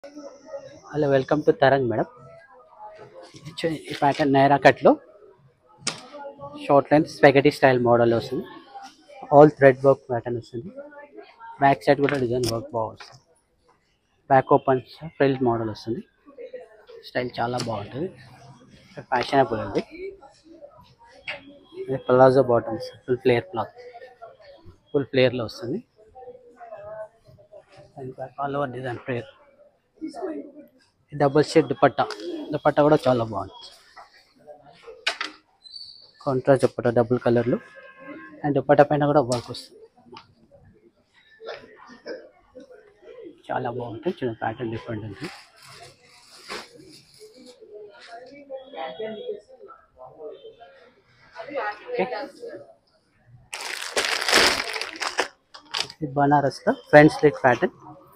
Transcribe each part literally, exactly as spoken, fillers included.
Hello welcome to Tarang madam. ఈ pattern Naira కట్లో short length spaghetti style model వస్తుంది. All thread work pattern వస్తుంది. Back side కూడా design work బాగా వస్తుంది. బ్యాక్ ఓపెన్ ఫ్రిల్ మోడల్ వస్తుంది. స్టైల్ చాలా బాగుంటుంది. ఫ్యాషనబుల్ అండి. Palazzo bottoms full flare cloth full ఫ్లేయర్లో వస్తుంది. And all over design flare. Double shade dupatta dupatta కూడా చాలా బాగుంది. కాంట్రాస్ట్ దుపట్టా డబుల్ కలర్లు అండ్ దుపట్టా పైన కూడా వర్క్ వస్తుంది. చాలా బాగుంటుంది. చిన్న ప్యాటర్న్ డిఫరెంట్ ఉంది. బనారస్లో front slit pattern.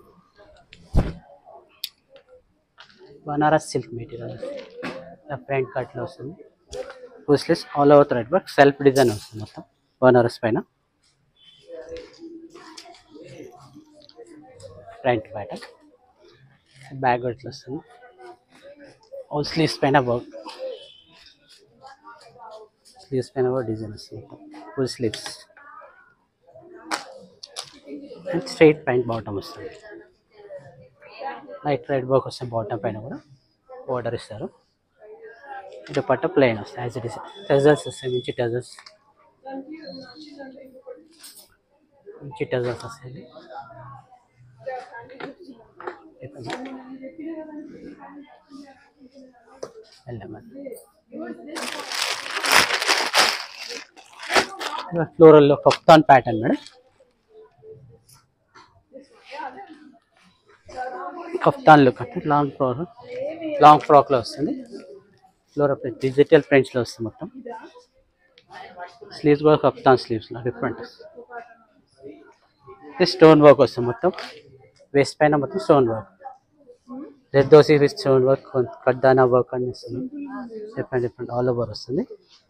Banaras silk material front కట్లో వస్తుంది. Full sleeves all over thread work self design వస్తుంది. మొత్తం బనారస్ పైన ఫ్రంట్ ప్యాటర్న్. బ్యాక్ ఇట్లా వస్తుంది. ఆల్ స్లీవ్స్ పైన వర్క్ స్లీవ్స్ పైన కూడా డిజైన్ వస్తుంది. Full sleeves and straight pant bottom వస్తుంది. లైట్ రెడ్ వర్క్ వస్తుంది. బాటమ్ పైన కూడా బోర్డర్ ఇస్తారు. దుపట్ట ప్లెయిన్ వస్తుంది. యాజ్ ఇట్ ఇస్ టెజల్స్ వస్తాయి. మంచి టెజల్స్ మంచి టెజల్స్ వస్తాయి. ఫ్లోరల్లో kaftan pattern madam. Kaftan look అంటే లాంగ్ ఫ్రాక్ లాంగ్ ఫ్రాక్లో వస్తుంది. ఫ్లోరల్ ప్రింట్ డిజిటల్ ప్రింట్స్లో వస్తుంది. మొత్తం స్లీవ్స్ కూడా కఫ్తాన్ స్లీవ్స్లో డిఫరెంట్ స్టోన్ వర్క్ వస్తుంది. మొత్తం వేస్ట్ పైన మొత్తం స్టోన్ వర్క్. రెడ్ దోసి విత్ స్టోన్ వర్క్ కడ్డానా వర్క్ అని వస్తుంది. డిఫరెంట్ డిఫరెంట్ ఆల్ ఓవర్ వస్తుంది.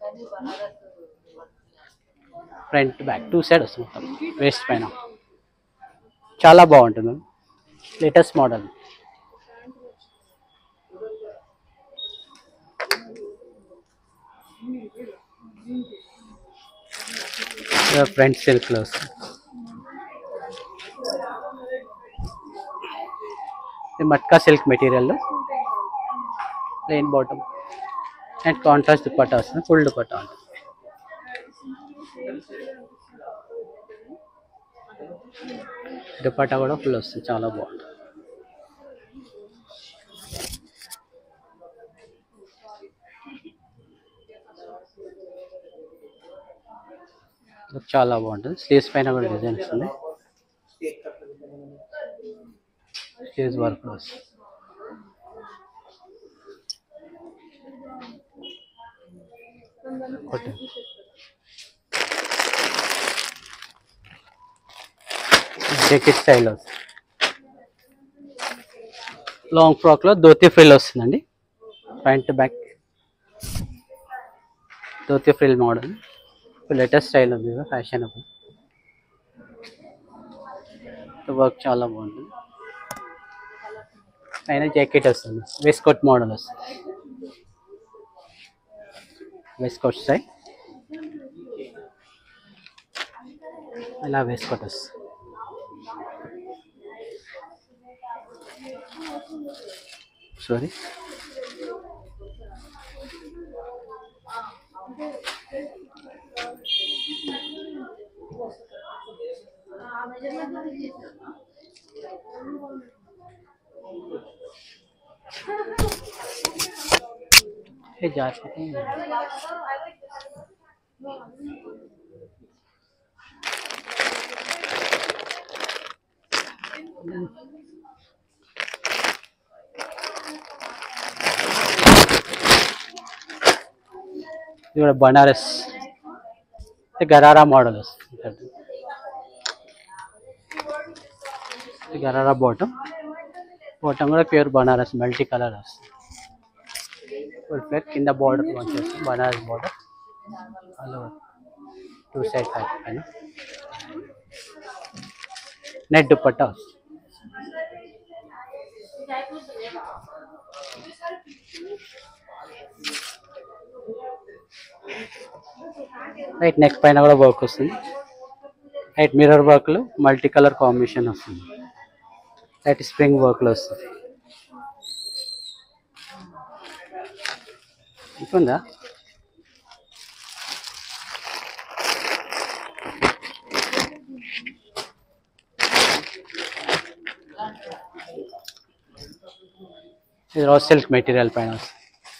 ఫ్రంట్ బ్యాక్ టూ సైడ్ వస్తుంది. మొత్తం వేస్ట్ పైన చాలా బాగుంటుంది. Latest model. ఫ్రంట్ సిల్క్లో వస్తుంది. మట్కా సిల్క్ మెటీరియల్లో plain bottom and contrast dupatta వస్తుంది. ఫుల్ దుపట్టా ఉంటుంది. దుపట్టా కూడా ఫుల్ వస్తుంది. చాలా బాగుంటుంది. చాలా బాగుంటుంది. స్లీవ్స్ పైన కూడా డిజైన్ వస్తుంది. స్లీవ్స్ వర్క్ వస్తుంది. జాకెట్ స్టైల్ వస్తుంది. లాంగ్ ఫ్రాక్లో ధోతి ఫ్రిల్ వస్తుందండి. Front back dhoti frill model latest style ఉంది. ఫ్యాషనబుల్ వర్క్ చాలా బాగుంటుంది. పైన జాకెట్ వస్తుంది. వేస్ట్ కోట్ మోడల్ వస్తుంది. వేస్ట్ కోట్ స్టైల్ ఇలా వేస్ట్ కోట్ వస్తుంది. సారీ ये जाते हैं ఇది కూడా బనారస్ గరారా మోడల్ వస్తుంది. గరారా బాటమ్ బాటమ్ కూడా ప్యూర్ బనారస్ మల్టీ కలర్ వస్తుంది. ఫుల్ ప్లేట్ కింద బార్డర్ వచ్చేస్తుంది. Banaras border hello two side pack పైన నెట్ దుపట్టా వస్తుంది. రైట్ నెక్ పైన కూడా వర్క్ వస్తుంది. రైట్ మిర్రర్ వర్క్ లో మల్టీ కలర్ కాంబినేషన్ వస్తుంది. రైట్ స్ప్రింగ్ వర్క్ లో వస్తుంది. ఇంకుందా ఇది రా సిల్క్ మెటీరియల్ పైన వస్తుంది.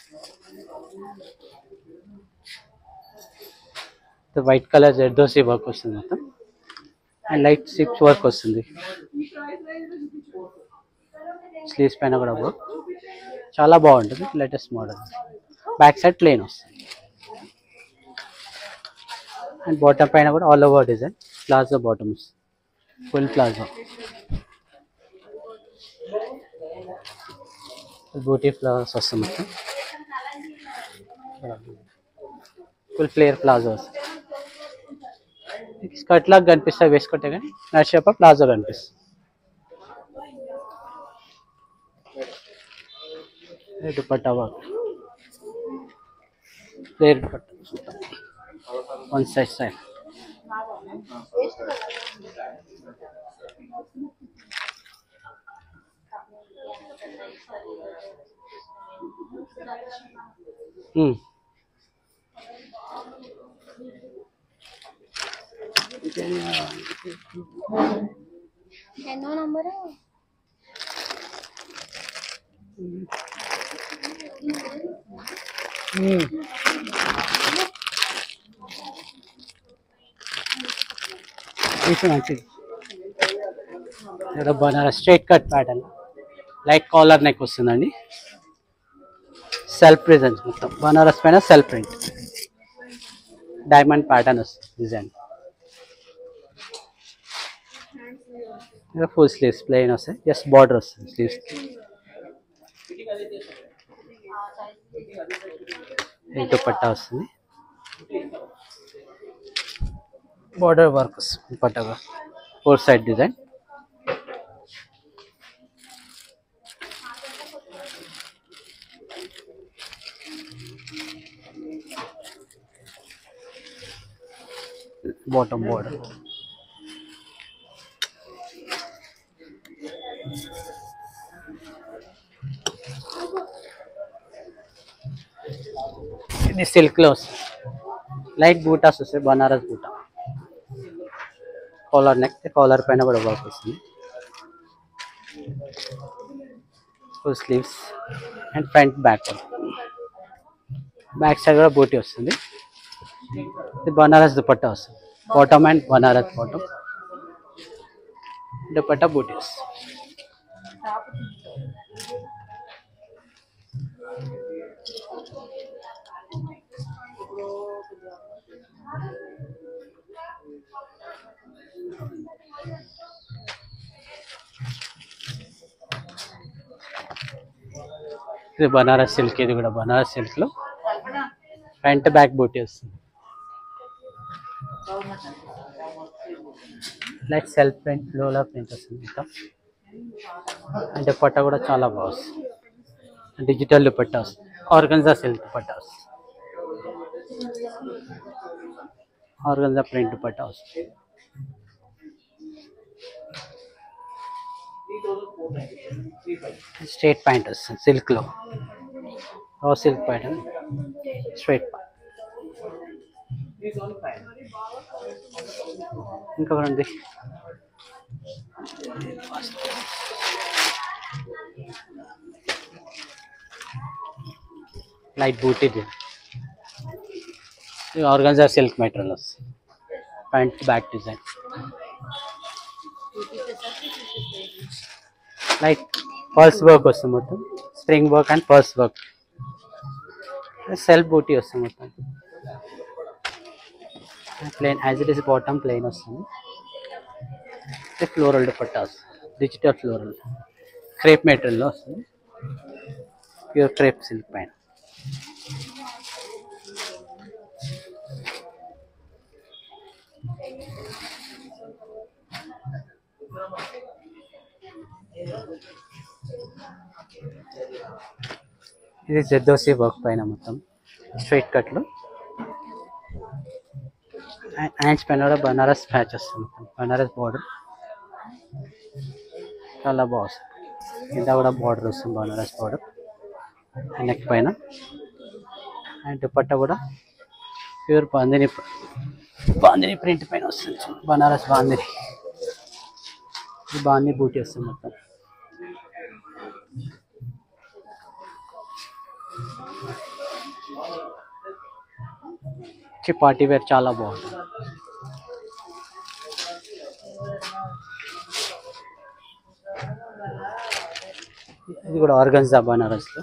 వైట్ కలర్ జెర్దోసి వర్క్ వస్తుంది మొత్తం అండ్ లైట్ సిప్స్ వర్క్ వస్తుంది. స్లీవ్స్ పైన కూడా వర్క్ చాలా బాగుంటుంది. Latest model. Back side plain వస్తుంది అండ్ బాటమ్ పైన కూడా all over design palazzo bottoms full palazzo booti flowers వస్తుంది మొత్తం ఫుల్ ఫ్లేయర్ ప్లాజో వస్తుంది. స్కర్ట్ లాగా కనిపిస్తాయి వేసుకుంటే కానీ నడిచేప ప్లాజో కనిపిస్తుంది. Dupatta work flare dupatta one side side ఎన్నో నంబరు మంచిది. Banaras straight cut pattern light collar neck వస్తుందండి. సెల్ఫ్ ప్రెజెన్స్ మొత్తం బనారస్ పైన సెల్ఫ్ ప్రింట్ డైమండ్ ప్యాటర్న్ వస్తుంది డిజైన్. ఫుల్ స్లీవ్స్ ప్లెయిన్ వస్తాయి. జస్ట్ బార్డర్ వస్తుంది స్లీవ్స్. దుపట్టా వస్తుంది. బార్డర్ వర్క్ వస్తుంది దుపట్టాగా four side design. Bottom border ఇది సిల్క్ లో వస్తుంది. లైట్ బూటాస్ వస్తాయి బనారస్ బూటా. కాలర్ నెక్ కాలర్ పైన కూడా వర్క్ వస్తుంది. Full sleeves and front back back side కూడా బూటీ వస్తుంది. ఇది బనారస్ దుపట్టా వస్తుంది. Bottom and Banaras bottom dupatta booti వస్తుంది. ఇది బనారస్ సిల్క్. ఇది కూడా బనారస్ సిల్క్ లో ఫ్రంట్ బ్యాక్ బూటీ వస్తుంది. లైట్ సెల్ఫ్ ప్రింట్ లోలా ప్రింట్ వస్తుంది ఇంకా. అంటే దుపట్టా కూడా చాలా బాగుంది. డిజిటల్ దుపట్టా వస్తుంది. ఆర్గన్జా సిల్క్ దుపట్టా వస్తుంది. ఆర్గన్జా ప్రింట్ దుపట్టా వస్తుంది. స్ట్రైట్ ప్యాంట్ వస్తుంది సిల్క్ లో. Raw silk pattern straight pant. ఇంకా ఉంది light booti. Organza silk material వస్తుంది. Front back design light purse work వస్తుంది మొత్తం. Spring work and purse work. Self booti వస్తుంది మొత్తం. Plain as it is bottom plain వస్తుంది. ఫ్లోరల్ దుపట్టా వస్తుంది. డిజిటల్ ఫ్లోరల్ క్రేప్ మెటీరియల్లో వస్తుంది. ప్యూర్ క్రేప్ సిల్క్ పైన ఇది జెర్దోసి వర్క్ పైన మొత్తం స్ట్రైట్ కట్లు. హ్యాండ్స్ పైన కూడా బనారస్ ప్యాచ్ వస్తుంది, మొత్తం బనారస్ బార్డర్ చాలా బాగుంది. కింద కూడా బార్డర్ వస్తుంది బనారస్ బార్డర్ నెక్ పైన. అండ్ దుపట్టా కూడా ప్యూర్ బాందిని బాందిని ప్రింట్ పైన వస్తుంది, బనారస్ బాందిని. ఇది బాందిని బూటీ వస్తుంది మొత్తం. పార్టీ వేర్ చాలా బాగుంటుంది. ఇది కూడా ఆర్గన్జా బనారస్లో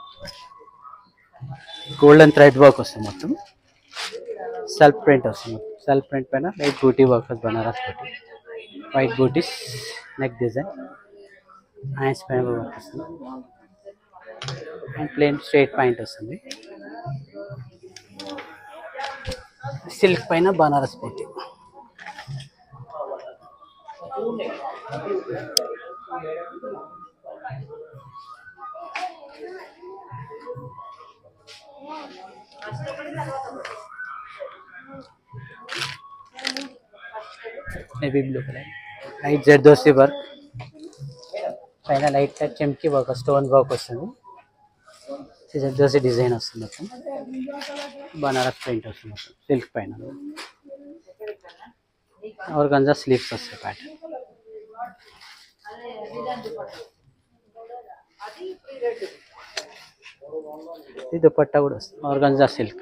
గోల్డెన్ థ్రెడ్ వర్క్ వస్తుంది మొత్తం. సెల్ఫ్ ప్రింట్ వస్తుంది, సెల్ఫ్ ప్రింట్ పైన లైట్ బూటీ వర్క్ వస్తుంది, Banaras booti. White booties neck design, hands పైన వర్క్ వస్తుంది. అండ్ ప్లెయిన్ స్ట్రైట్ పాయింట్ వస్తుంది. సిల్క్ పైన Banaras booti. Navy blue colour, light zardozi work పైన light chamki work, stone work వస్తుంది. జర్దోసి డిజైన్ వస్తుంది మొత్తం, బనారస్ ప్రింట్ వస్తుంది మొత్తం సిల్క్ పైన. ఆర్గంజా స్లీవ్స్ వస్తాయి ప్యాటర్న్. ఇది దుపట్టా కూడా వస్తుంది ఆర్గంజా సిల్క్.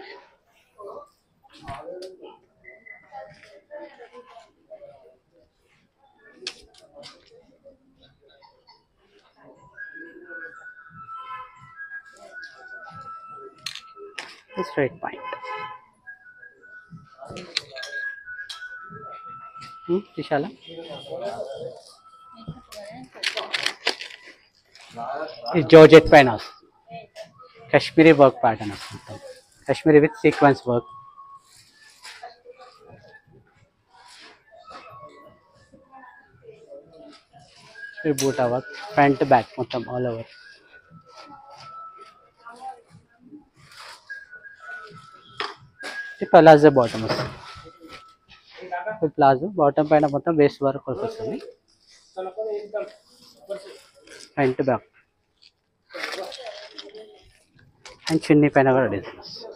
Straight point. విశాల ఇది జార్జెట్ పైన వస్తుంది, కాశ్మీరీ వర్క్ ప్యాటర్న్ వస్తుంది, Kashmiri with sequence work. Buta work front back మొత్తం ఆల్ ఓవర్. ప్లాజో బాటమ్ వస్తుంది, ప్లాజో బాటమ్ పైన మొత్తం వేస్ట్ వర్క్ వస్తుంది, ఫ్రంట్ బ్యాక్. అండ్ చున్నీ పైన కూడా డిజైన్ వస్తుంది.